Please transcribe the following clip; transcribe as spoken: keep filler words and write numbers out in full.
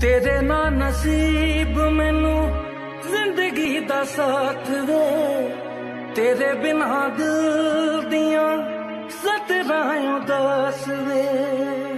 तेरे ना नसीब मैनू जिंदगी दा साथ वे, तेरे बिना दिल दियां सतरां उदास वे।